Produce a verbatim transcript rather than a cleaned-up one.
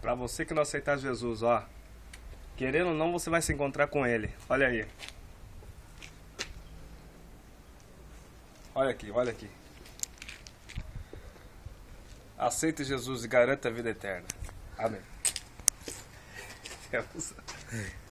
Pra você que não aceitar Jesus, ó. Querendo ou não, você vai se encontrar com Ele. Olha aí. Olha aqui, olha aqui. Aceite Jesus e garanta a vida eterna. Amém.